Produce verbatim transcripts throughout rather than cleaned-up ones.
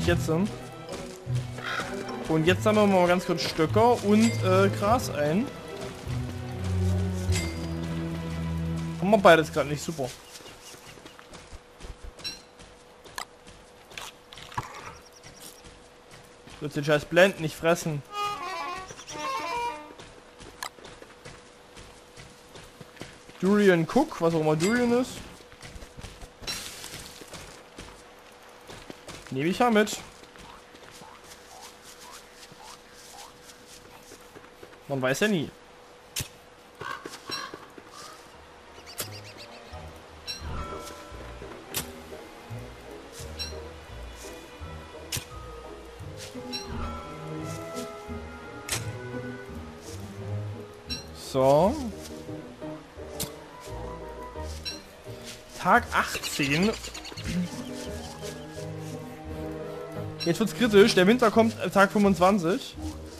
jetzt. Und jetzt sammeln wir mal ganz kurz Stöcker und äh, Gras ein. Haben wir beides gerade nicht, super. Du willst den scheiß Blend nicht fressen. Durian Cook, was auch immer Durian ist. Nehme ich ja mit. Man weiß ja nie. So. Tag achtzehn. Jetzt wird's kritisch. Der Winter kommt Tag fünfundzwanzig.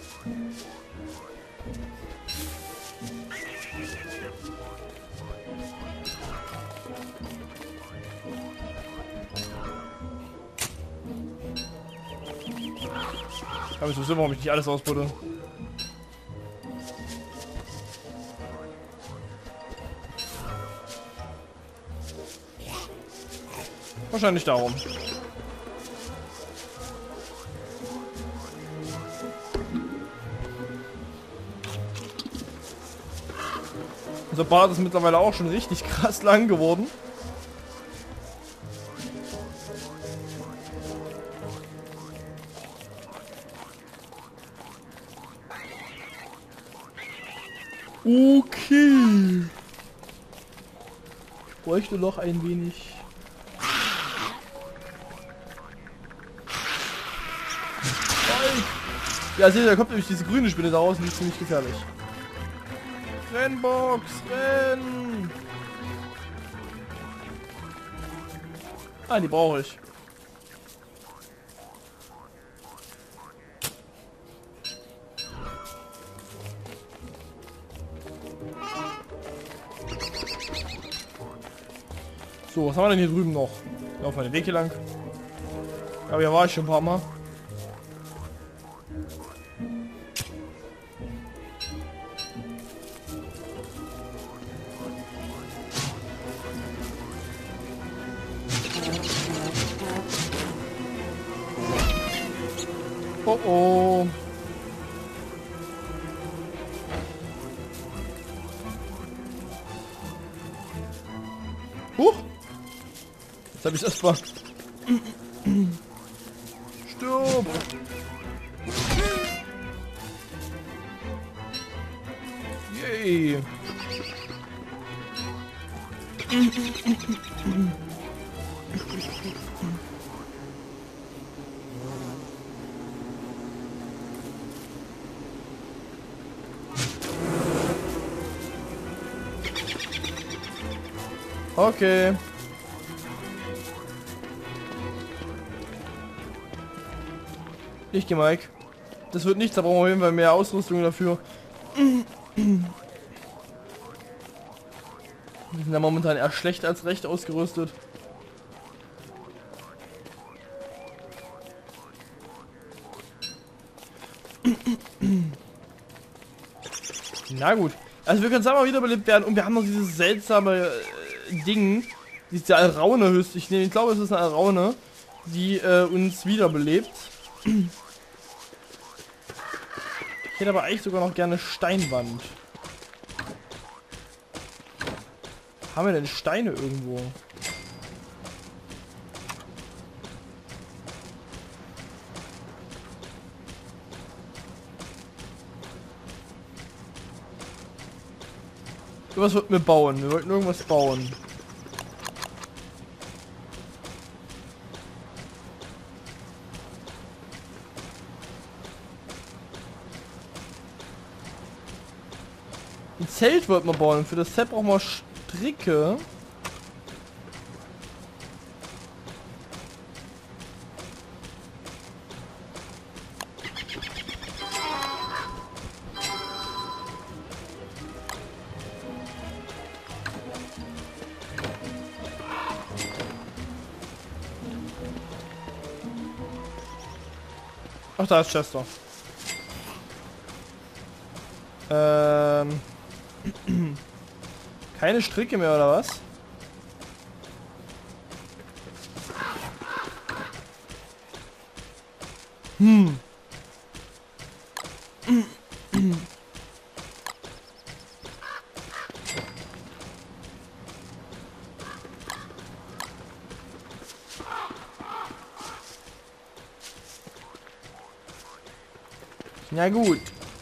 Aber ich weiß, warum ich nicht alles ausbuddel. Wahrscheinlich darum. Unser Bart ist mittlerweile auch schon richtig krass lang geworden. Okay. Ich bräuchte noch ein wenig. Ja, seht ihr, da kommt nämlich diese grüne Spinne da raus und die ist ziemlich gefährlich. Rennbox, renn! Ah, die brauche ich. So, was haben wir denn hier drüben noch? Laufen wir den Weg hier lang. Aber hier war ich schon ein paar Mal. Oh oh. Huch. Jetzt habe ich das mal. Stirb. Yay. Okay. Ich gehe, Mike. Das wird nichts, da brauchen wir auf jeden Fall mehr Ausrüstung dafür. Wir sind ja momentan eher schlecht als recht ausgerüstet. Na gut. Also wir können zweimal wiederbelebt werden und wir haben noch dieses seltsame äh, Ding. Diese Alraune höchst. Ich, ich glaube es ist eine Alraune, die äh, uns wiederbelebt. Ich hätte aber eigentlich sogar noch gerne Steinwand. Haben wir denn Steine irgendwo? Was wollten wir bauen? Wir wollten irgendwas bauen. Ein Zelt wollten wir bauen. Für das Zelt brauchen wir Stricke. Ach, da ist Chester. Ähm. Keine Stricke mehr, oder was? Hm. Na gut.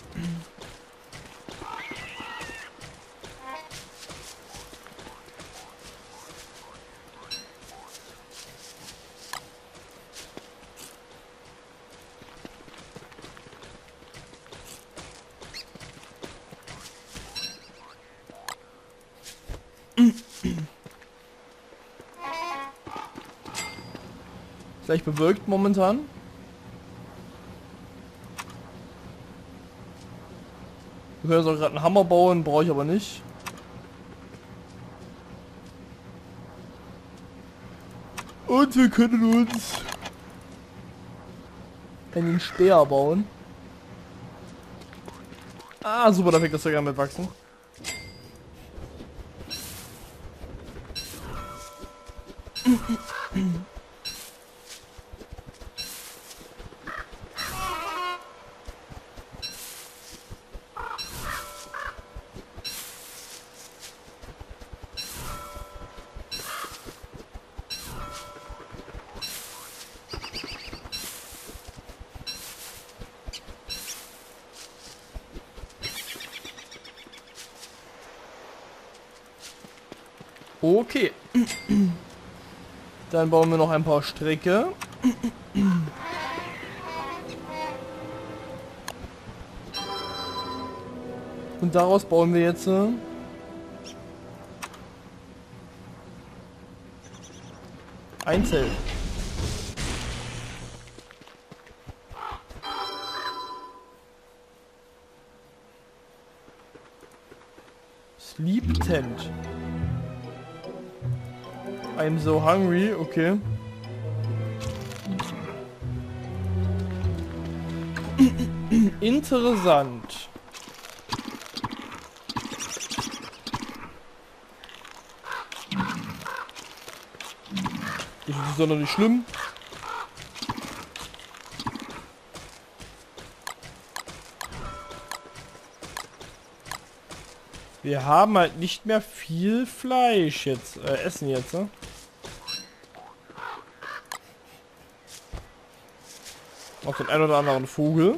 Vielleicht bewölkt momentan. Wir können jetzt auch gerade einen Hammer bauen, brauche ich aber nicht. Und wir können uns einen Speer bauen. Ah, super, da fängt das sogar mit wachsen. Okay. Dann bauen wir noch ein paar Stricke. Und daraus bauen wir jetzt äh, ein Zelt. Sleep Tent. I'm so hungry, okay. Interessant. Das ist sonderlich schlimm. Wir haben halt nicht mehr viel Fleisch jetzt, äh, essen jetzt, ne? Auch den ein oder anderen Vogel.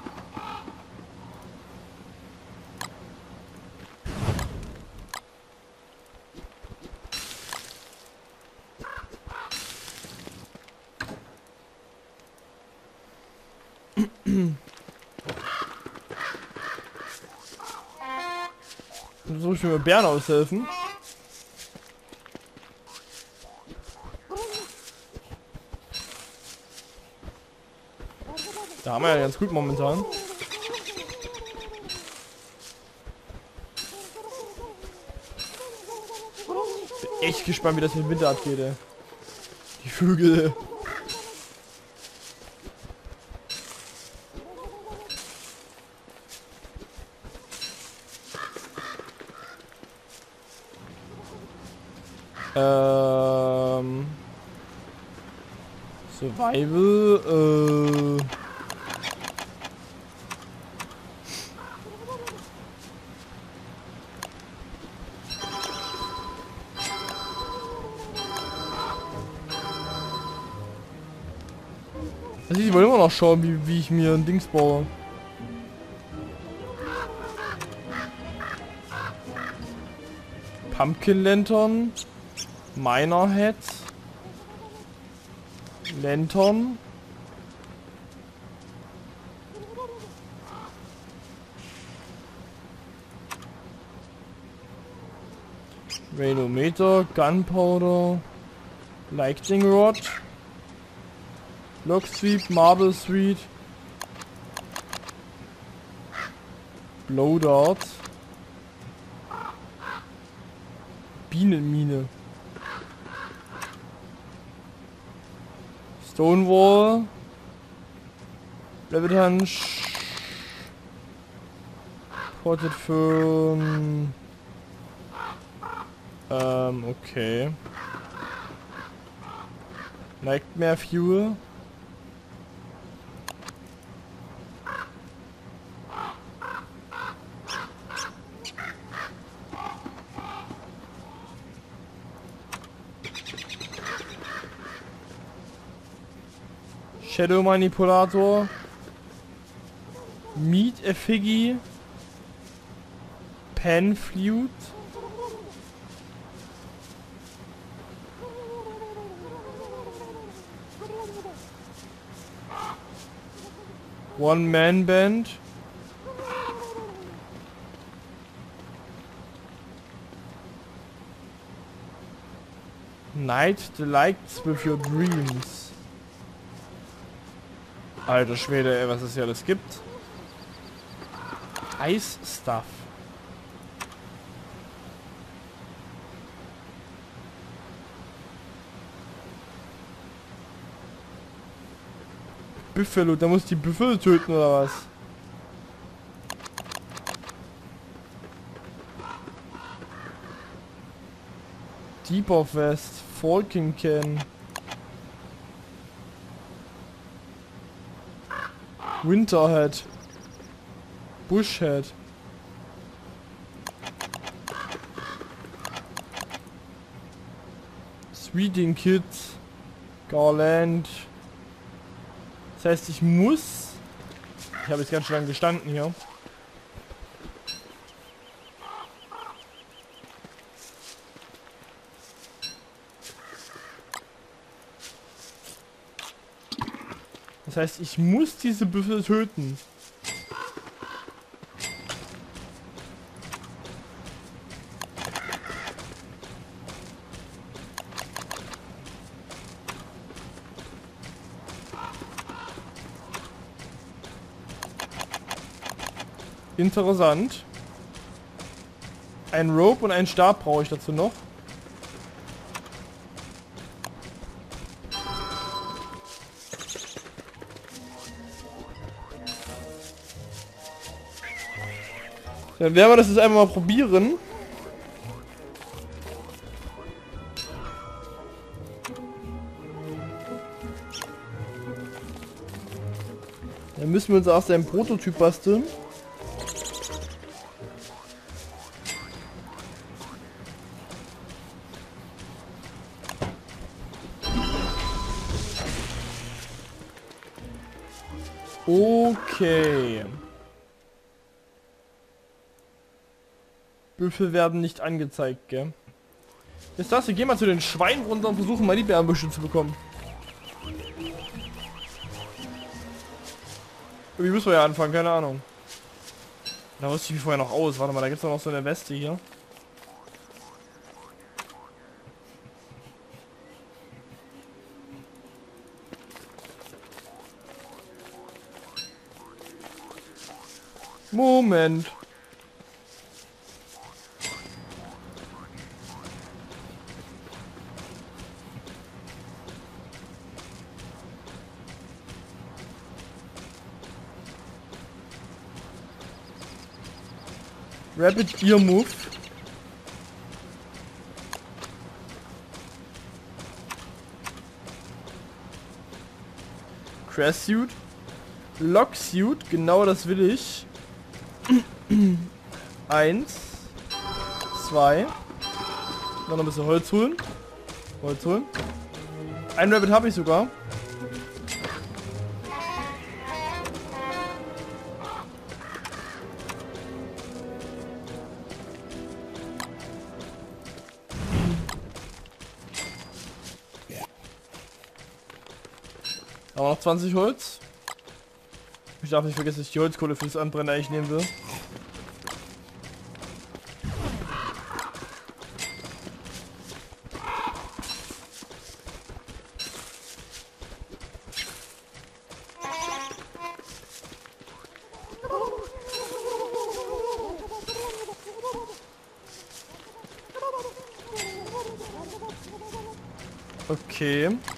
So, ich will mir Bären aushelfen. Da haben wir ja ganz gut momentan. Bin echt gespannt, wie das mit Winter abgeht, ey. Die Vögel. Ähm. Survival, äh. Also ich wollte immer noch schauen, wie, wie ich mir ein Dings baue. Pumpkin Lantern. Miner Head. Lantern. Rainometer, Gunpowder, Lightning Rod, Block Sweep, Marble Sweep, Blow Dart, Bienenmine, Stonewall, Rabbit Hunch. Potted Fern. Ähm, okay. Nightmare Fuel. Shadow Manipulator. Meat Effigy. Pan Flute. One Man Band. Night delights with your dreams. Alter Schwede, ey, was es hier alles gibt. Ice Stuff. Buffalo, da muss die Buffalo töten oder was? Deep of West, Falcon Can. Winterhead. Bushhead. Sweeting Kids. Garland. Das heißt, ich muss... Ich habe jetzt ganz schön lange gestanden hier. Das heißt, ich muss diese Büffel töten. Interessant. Ein Rope und einen Stab brauche ich dazu noch. Dann werden wir das jetzt einfach mal probieren. Dann müssen wir uns erst einen Prototyp basteln. Okay. Büffel werden nicht angezeigt, gell? Jetzt das, wir gehen mal zu den Schweinen runter und versuchen mal die Bärenbüsche zu bekommen. Wie müssen wir ja anfangen, keine Ahnung. Da wusste ich wie vorher noch aus. Warte mal, da gibt es doch noch so eine Weste hier. Moment. Rapid Ear Move. Crash Suit. Lock Suit, genau das will ich. Eins. Zwei. Noch ein bisschen Holz holen. Holz holen. Ein Rabbit habe ich sogar. Aber noch zwanzig Holz. Ich darf nicht vergessen, dass ich die Holzkohle fürs Anbrennen eigentlich nehmen will. Okay.